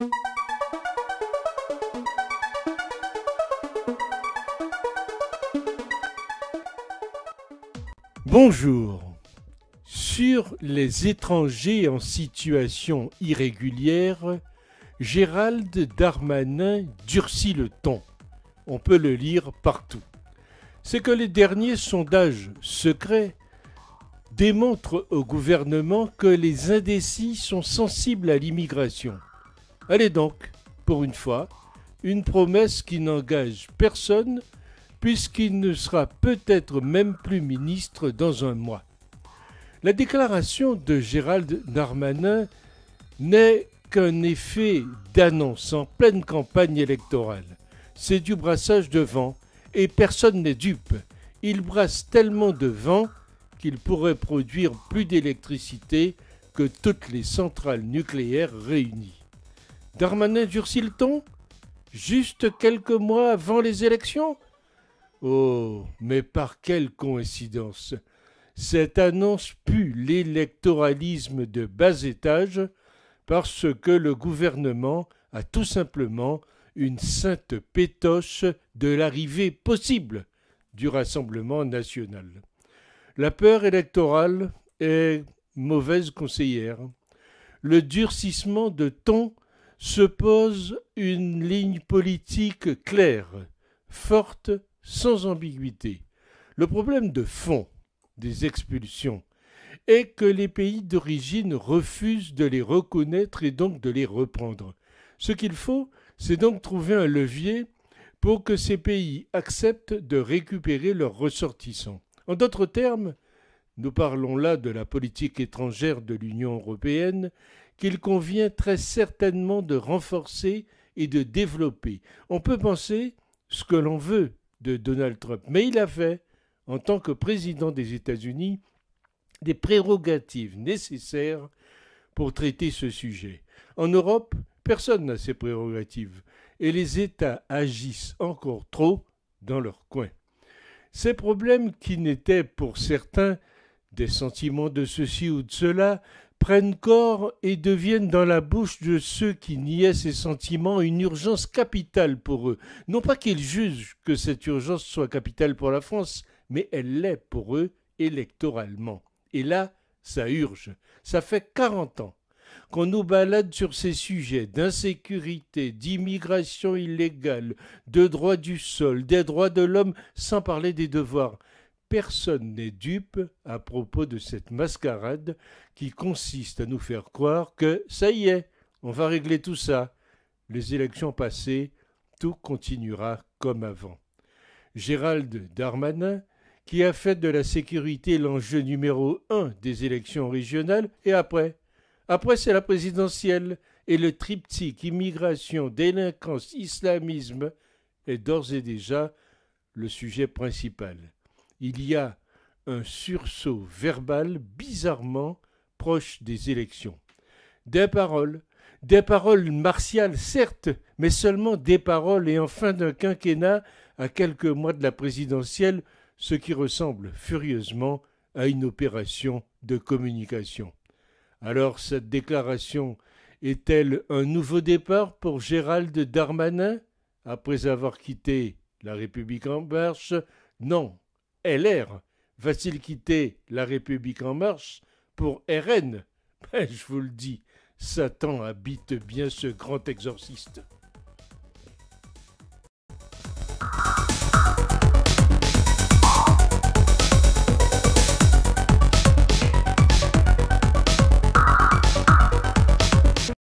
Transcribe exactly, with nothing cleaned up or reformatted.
Bonjour. Sur les étrangers en situation irrégulière, Gérald Darmanin durcit le ton. On peut le lire partout. C'est que les derniers sondages secrets démontrent au gouvernement que les indécis sont sensibles à l'immigration. Allez donc, pour une fois, une promesse qui n'engage personne, puisqu'il ne sera peut-être même plus ministre dans un mois. La déclaration de Gérald Darmanin n'est qu'un effet d'annonce en pleine campagne électorale. C'est du brassage de vent, et personne n'est dupe. Il brasse tellement de vent qu'il pourrait produire plus d'électricité que toutes les centrales nucléaires réunies. Darmanin durcit le ton ? Juste quelques mois avant les élections ? Oh, mais par quelle coïncidence! Cette annonce pue l'électoralisme de bas étage parce que le gouvernement a tout simplement une sainte pétoche de l'arrivée possible du Rassemblement national. La peur électorale est mauvaise conseillère. Le durcissement de ton se pose une ligne politique claire, forte, sans ambiguïté. Le problème de fond des expulsions est que les pays d'origine refusent de les reconnaître et donc de les reprendre. Ce qu'il faut, c'est donc trouver un levier pour que ces pays acceptent de récupérer leurs ressortissants. En d'autres termes, nous parlons là de la politique étrangère de l'Union européenne qu'il convient très certainement de renforcer et de développer. On peut penser ce que l'on veut de Donald Trump, mais il a fait, en tant que président des États-Unis, des prérogatives nécessaires pour traiter ce sujet. En Europe, personne n'a ces prérogatives, et les États agissent encore trop dans leur coin. Ces problèmes qui n'étaient pour certains des sentiments de ceci ou de cela prennent corps et deviennent dans la bouche de ceux qui niaient ces sentiments une urgence capitale pour eux. Non pas qu'ils jugent que cette urgence soit capitale pour la France, mais elle l'est pour eux électoralement. Et là, ça urge. Ça fait quarante ans qu'on nous balade sur ces sujets d'insécurité, d'immigration illégale, de droit du sol, des droits de l'homme, sans parler des devoirs. Personne n'est dupe à propos de cette mascarade qui consiste à nous faire croire que ça y est, on va régler tout ça. Les élections passées, tout continuera comme avant. Gérald Darmanin, qui a fait de la sécurité l'enjeu numéro un des élections régionales, et après Après, c'est la présidentielle, et le triptyque immigration, délinquance, islamisme est d'ores et déjà le sujet principal. Il y a un sursaut verbal bizarrement proche des élections. Des paroles, des paroles martiales certes, mais seulement des paroles et en fin d'un quinquennat à quelques mois de la présidentielle, ce qui ressemble furieusement à une opération de communication. Alors cette déclaration est-elle un nouveau départ pour Gérald Darmanin, après avoir quitté La République en marche? Non, L R va-t-il quitter La République en marche pour R N? Ben, je vous le dis, Satan habite bien ce grand exorciste.